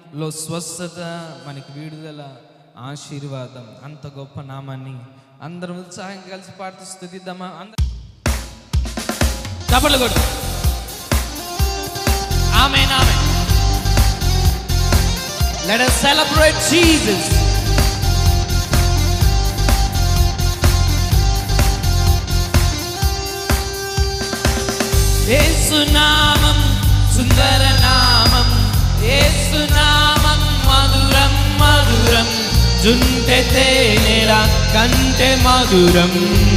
లో స్వస్థత, మనకి విడుదల, ఆశీర్వాదం. అంత గొప్ప నామాన్ని అందరం ఉత్సాహంగా కలిసి పాడుతూ స్తుతిద్దామా? చప్పట్లు కొట్టు. ఆమేన్, ఆమేన్. Let us celebrate Jesus. యేసు నామం సుందర నామం, యేసు నామం మధురం మధురం, జుంటె తేనెల కంటే మధురం.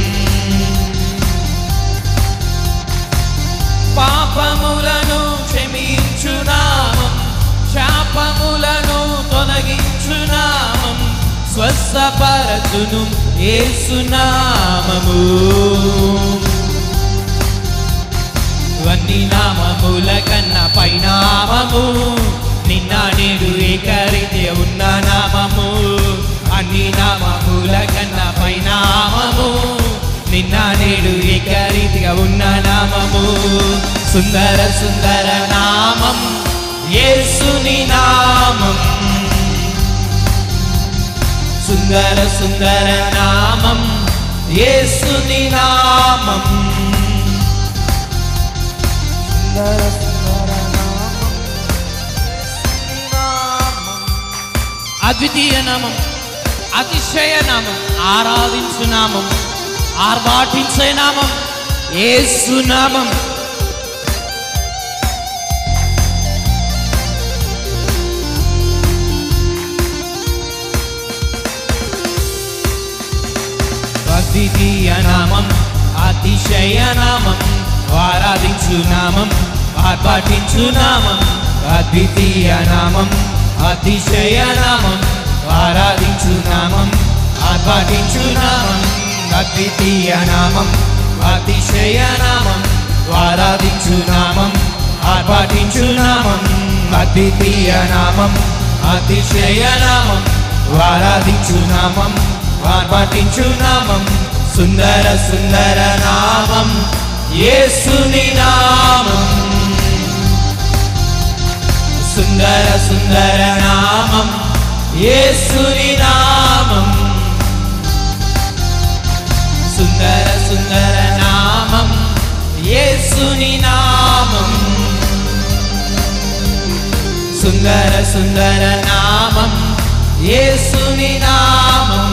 పాపములను క్షమించు నామం, శాపములను తొలగించు నామం, స్వస్థపరచును యేసు నామము. అన్ని నామముల కన్నా పైనామము, నిన్న నేడు ఏకరీతి ఉన్న నామము. అన్ని నామముల కన్నా పైనామము, నిన్న నేడు ఏకరీతిగా ఉన్న నామము. సుందర సుందర నామం యేసుని నామం, సుందర సుందర నామం యేసుని నామం, సుందర సుందర నామం యేసుని నామం. అద్వితీయ నామం, అతిశయ నామం, ఆరాధించు నామం, ఆర్భాటించే నామం యేసు నామం. అద్వితీయ నామం, అతిశయ నామం, ఆరాధించు నామం, ఆర్భాటించు నామం. అద్వితీయ నామం, అతిశయ నామం, ఆరాధించు నామం, ఆర్భాటించు నామం. అద్వితీయ నామం, అతిశయ నామం, ఆరాధించు నామం, ఆర్భాటించు నామం. అద్వితీయ నామం, అతిశయ నామం, ఆరాధించు నామం, ఆర్భాటించు నామం. సుందర సుందర నామం యేసుని నామం, సుందర సుందర నామం యేసుని నామం, సుందర సుందర నామం యేసుని నామం, సుందర సుందర నామం యేసుని నామం.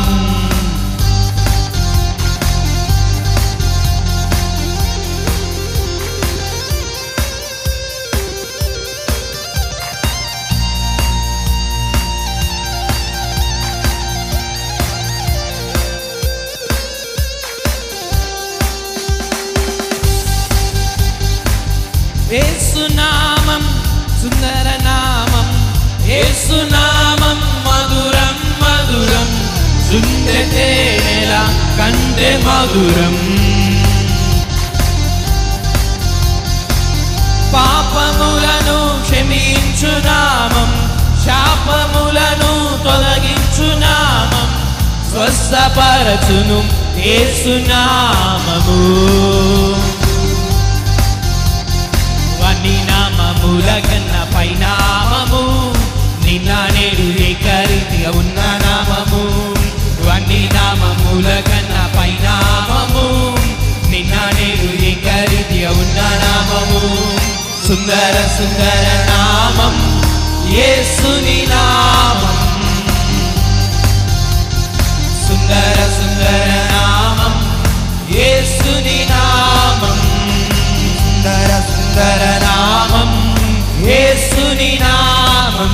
యేసు నామం సుందర నామం, యేసు నామం మధురం మధురం, జుంటె తేనెల కంటే మధురం. పాపములను క్షమించు నామం, శాపములను తొలగించు నామం, స్వస్థపరచును యేసు నామము. అన్ని నామముల కన్నా పైనామము, నిన్న నేడు ఏకరీతిగా ఉన్న నామము. అన్ని నామముల కన్నా పైనామము, నిన్న నేడు ఏకరీతిగా ఉన్న నామము. సుందర సుందర నామం యేసుని నామం, సుందర సుందర నామం యేసుని నామం, సుందర సుందర నామం యేసుని నామం,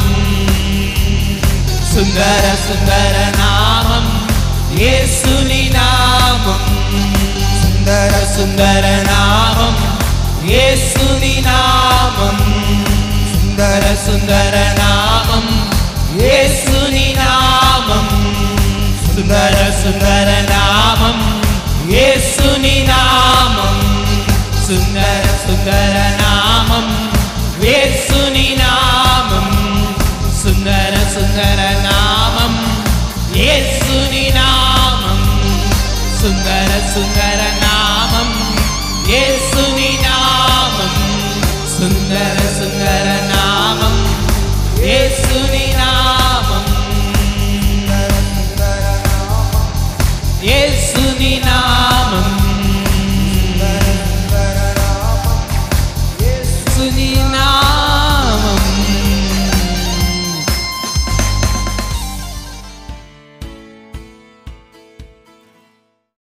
సుందర సుందర నామం యేసుని నామం, సుందర సుందర నామం యేసుని నామం, సుందర సుందర నామం యేసుని నామం, సుందర సుందర నామం యేసుని నామం, సుందర సుందర నామం యేసుని నామం, సుందర సుందర నామం యేసుని నామం, సుందర సుందర నామం యేసుని నామం, సుందర సుందర నామం యేసుని వినా